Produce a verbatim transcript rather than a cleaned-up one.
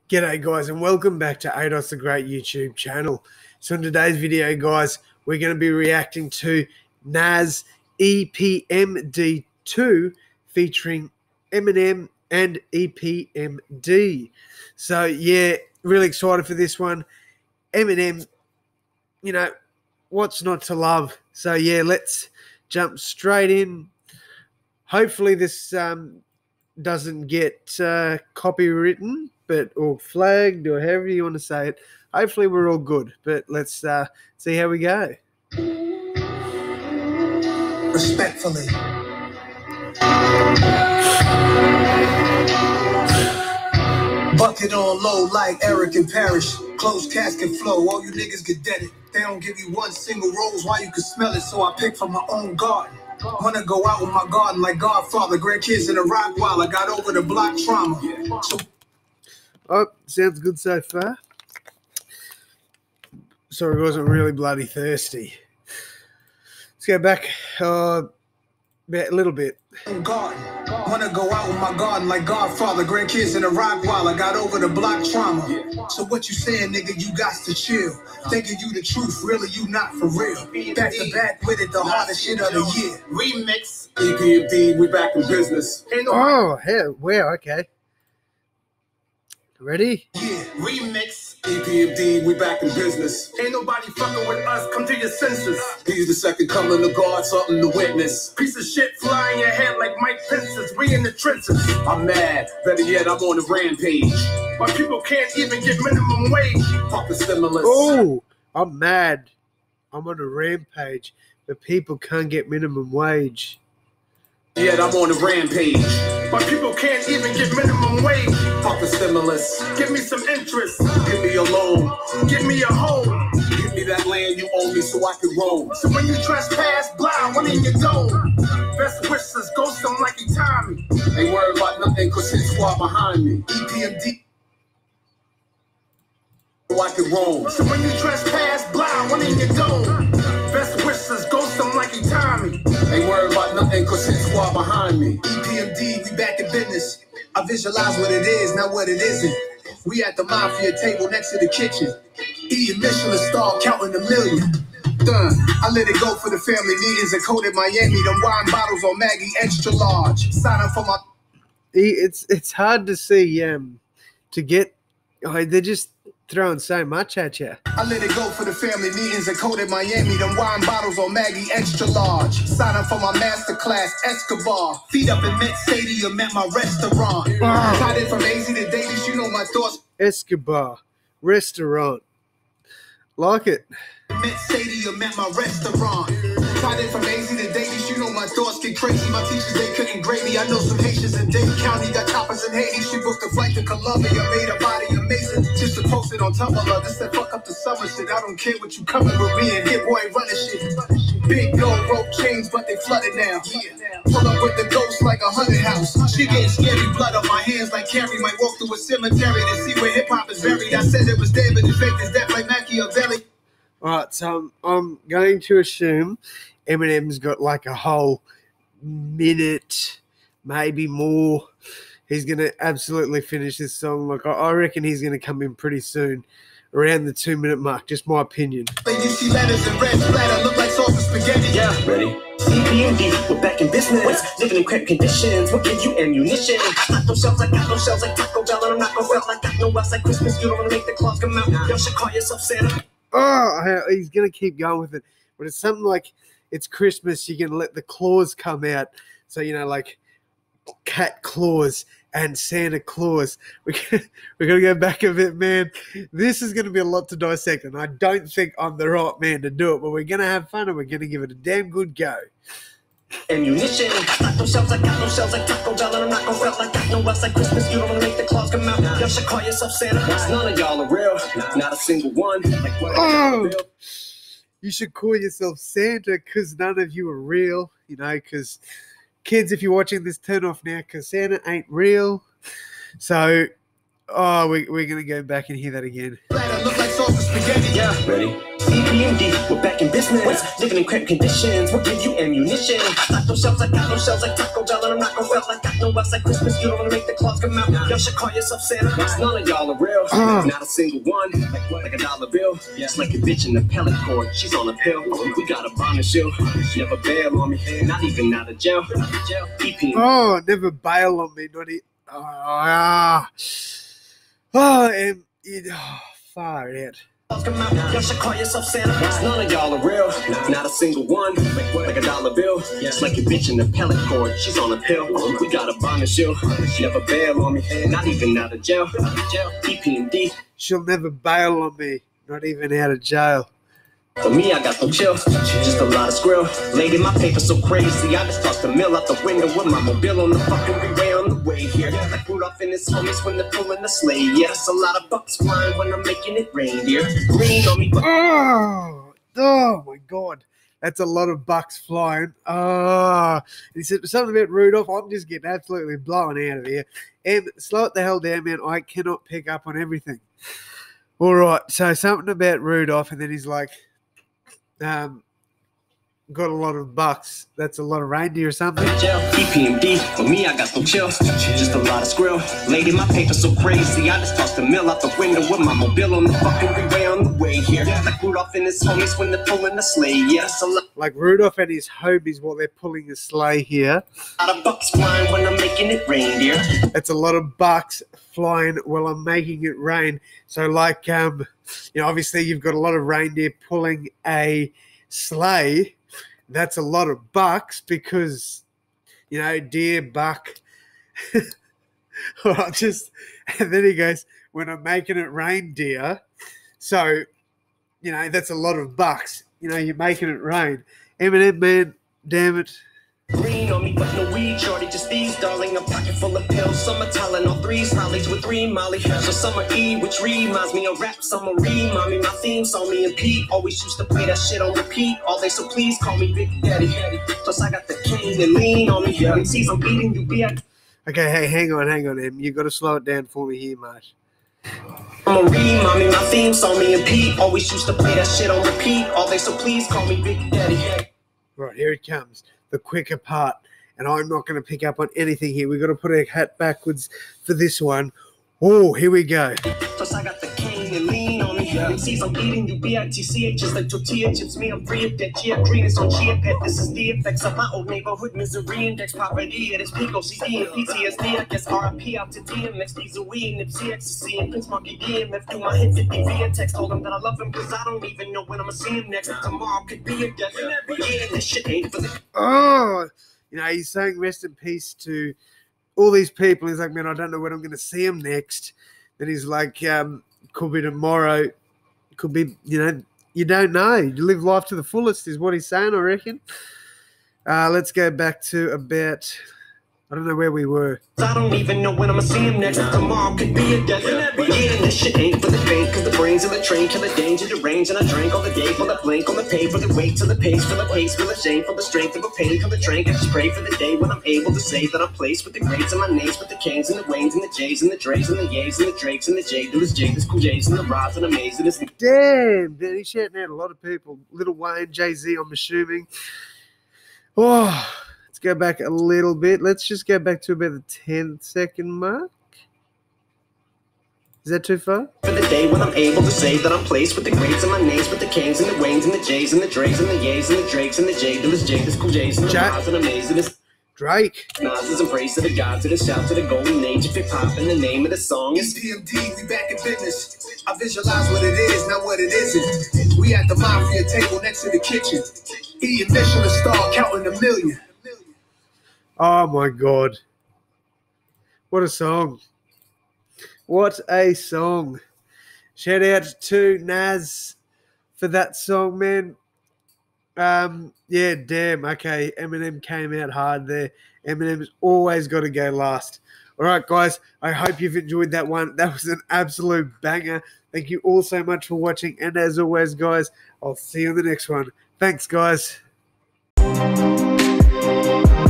G'day guys and welcome back to A D O S the Great YouTube channel. So in today's video guys, we're going to be reacting to Nas E P M D two featuring Eminem and E P M D. So yeah, really excited for this one. Eminem, you know, what's not to love? So yeah, let's jump straight in. Hopefully this um, doesn't get uh, copywritten, but or flagged, or however you want to say it. Hopefully we're all good, but let's uh, see how we go. Respectfully. Bucket on low like Eric and Parrish. Closed casket flow, all you niggas get deaded. They don't give you one single rose while you can smell it, so I pick from my own garden. Wanna go out with my garden like Godfather. Grandkids in a rock while I got over the block trauma. So oh, sounds good so far. Sorry, I wasn't really bloody thirsty. Let's go back uh, a little bit. Garden. Wanna go out with my garden like Godfather. Grandkids in a rock while I got over the block trauma. So what you saying, nigga? You got to chill. Thinking you the truth, really you not for real. Back to back with it, the hardest shit of the year. Remix. E P M D, we back in business. Oh, hell, wow, okay. Ready? Yeah, remix. E P M D, we back in business. Ain't nobody fucking with us, come to your senses. He's the second coming of God, something to witness. Piece of shit fly in your head like Mike Pence's. We in the trenches. I'm mad, better yet, I'm on a rampage. My people can't even get minimum wage. Fuck the stimulus. Oh, I'm mad. I'm on a rampage, but people can't get minimum wage. Yet I'm on a rampage. My people can't even get minimum wage. Fuck the stimulus. Give me some interest. Give me a loan. Give me a home. Give me that land you owe me so I can roam. So when you trespass, blah, one in your dome. Best wishes, ghost them like he timed me. Ain't worried about nothing cause his squad behind me. E P M D. So I can roam. So when you trespass, blah, one in your dome. Best wishes, ghost them like he timed me. Ain't worried about nothing cause his squad behind me. E P M D, we back in business. I visualize what it is, not what it isn't. We at the mafia table next to the kitchen. Eating Michelin star, counting a million. Done. I let it go for the family meetings and coded Miami. Them wine bottles on Maggie extra large. Sign up for my... It's it's hard to see um to get. Oh, they're just throwing so much at you. I let it go for the family meetings and coded Miami. Them wine bottles on Maggie extra large. Sign up for my masterclass Escobar. Feet up in Met Stadium at my restaurant. Wow. Tied in from A Z to Davies, you know my thoughts. Escobar restaurant, like it. Met Stadium at my restaurant. Tied in from A Z to Davies, you know my thoughts get crazy. My teachers, they couldn't grade me. I know some Haitians in Dade County got choppers in Haiti. She booked a flight to Colombia, made her body amazing. Just to post it on Tumblr. This said fuck up the summer shit. I don't care what you coming with me and hit boy running shit. Big no rope chains, but they flooded now. Yeah. Pull up with the ghost like a haunted house. She getting scary, blood on my hands like Carrie. Might walk through a cemetery to see where hip hop is buried. I said it was dead, but it faked his death like Machiavelli. Alright, so I'm going to assume Eminem's got like a whole minute, maybe more. He's going to absolutely finish this song. Like, I reckon he's going to come in pretty soon, around the two-minute mark. Just my opinion. You see letters and red splatter, look like sauce and spaghetti. Yeah, ready? E P M D, we're back in business. Living in cramped conditions, we'll give you ammunition. Got no shells, I got no shells like Taco Bell, and I'm not gonna sell. I got no else like Christmas, you don't wanna make the claws come out. Y'all should call yourself Santa. Oh, he's going to keep going with it. But it's something like it's Christmas, you're going to let the claws come out. So, you know, like cat claws and Santa Claus. We're going to go back a bit, man. This is going to be a lot to dissect, and I don't think I'm the right man to do it, but we're going to have fun, and we're going to give it a damn good go. Ammunition, got no shells, I got no shells like Taco Bell, and I'm not gonna felt like got no else like Christmas. You don't wanna make the claws come out. Y'all should call yourself Santa. None of y'all are real, not a single one. Like oh, you should call yourself Santa because none of you are real. You know, because kids, if you're watching this, turn off now because Santa ain't real. So, oh, we, we're gonna go back and hear that again. Look like sauce spaghetti. Yeah, ready? E P M D, we're back in business. Living in cramped conditions, we'll give you ammunition. Stock those shells, I got those shells like Taco Bell, and I'm not gonna fail. I got no else like Christmas, you don't wanna make the claws come out. Y'all should call yourself Santa. None of y'all are real, not a single one. Like what? Like a dollar bill. Just like a bitch in the pellet cord, she's on a pill. We got a bond and shield. Never bail on me, not even out of jail. E P M D. Oh, never bail on me, not it. Oh, ah. Oh, and it, oh, far out. Come out, y'all should call yourself Santa. None of y'all are real, not a single one. Like a dollar bill, just like a bitch in the pellet cord, she's on a pill. We got a bond and shield. Never bail on me, not even out of jail. E P M D. She'll never bail on me, not even out of jail. For me, I got no chill, just a lot of skrill. Lady, my paper so crazy, I just tossed the mill out the window with my mobile on the fucking freeway on the way here. Like Rudolph and his homies when they're pulling the sleigh. Yeah, that's a lot of bucks flying when I'm making it rain, dear. Green on me, but Oh, oh my God. That's a lot of bucks flying. Oh, he said something about Rudolph. I'm just getting absolutely blown out of here. And slow it the hell down, man. I cannot pick up on everything. All right, so something about Rudolph, and then he's like, um, got a lot of bucks. That's a lot of reindeer or something. E P M D, for me, I got no chill, just a lot of skrill. Lady, my paper so crazy, I just tossed the mill out the window with my mobile on the fucking freeway on the way here. Like Rudolph and his homies when they're pulling the sleigh. Yeah, that's a lot. Like Rudolph and his homies while they're pulling the sleigh here. A lot of bucks flying when I'm making it rain, dear. That's a lot of bucks flying while I'm making it rain. So like, um, you know, obviously you've got a lot of reindeer pulling a sleigh. That's a lot of bucks because, you know, deer, buck. I just, and then he goes, when I'm making it rain, deer. So, you know, that's a lot of bucks. You know, you're making it rain. Eminem, man, damn it. Green on me, but no weed, shorty, just these, darling. A pocket full of pills, some are Tylenol, threes, Hollies with three Molly. So summer E, which reminds me of rap, summer re, mommy, my theme song, me and Pete always used to play that shit on repeat all day, so please call me Big Daddy. Plus I got the cane and lean on me, yeah. M Cs, I'm beating you, B. Okay, hey, hang on, hang on, Em. You got to slow it down for me here, mate. I'm a re, mommy, my theme song, me and Pete always used to play that shit on repeat all day, so please call me Big Daddy. Right, here it comes. The quicker part, and I'm not going to pick up on anything here. We've got to put our hat backwards for this one. Oh, here we go. Plus I got the cane and lean on me. M Cs, I'm eating you, B I T C H, just like tortilla chips. Me, I'm free of debt. Chia green is on Chia Pet. This is the effects of my old neighborhood misery index. Poverty at its peak, O C D and P T S D. I guess R I P out to D M X, D's a weed, Nipsey, Ecstasy, and Prince Marky D M F. Do my hit fifty via text. Told him that I love him because I don't even know when I'm going to see him next. Tomorrow could be a death. Yeah, this shit ain't for the... Oh, you know, he's saying rest in peace to all these people. He's like, man, I don't know when I'm going to see him next. Then he's like, um, could be tomorrow. Could be, you know, you don't know. You live life to the fullest is what he's saying, I reckon. Uh, let's go back to about, I don't know where we were. I don't even know when I'm going to see him next. Tomorrow could be a death. Yeah, this shit ain't for the faint. Cause the brains of the train kill the danger, the range. And I drank all the day for the blink on the pay for the weight to the pace, for the pace, for the shame, for the strength of a pain, for the drink. I just pray for the day when I'm able to say that I'm placed with the greats and my names, with the Kings and the Waynes and the J's and the Dre's and the Yays and the Drakes and the J Doodles, J Doodles, Cool J's and the Rods and Amazing. Damn, man, he's shouting out a lot of people. Lil Wayne, Jay-Z, I'm assuming. Oh, let's go back a little bit. Let's just go back to about the ten second mark. Is that too far? For the day when I'm able to say that I'm placed with the greats and my names, with the Kings and the Waynes and the J's and the Dre's and the Yays and the Drakes and the J Doodles, J Doodles, Cool J's and the Rods and Amazing. Drake. Nas and praise to the God, to the shout, to the golden age. If it pop in the name of the song is D M D, we back in business. I visualize what it is, not what it isn't. We at the mafia table next to the kitchen. Eating Michelin star, counting a million. Oh my God. What a song. What a song. Shout out to Nas for that song, man. Um, yeah, damn. Okay, Eminem came out hard there. Eminem's always got to go last. All right, guys, I hope you've enjoyed that one. That was an absolute banger. Thank you all so much for watching. And as always, guys, I'll see you in the next one. Thanks, guys.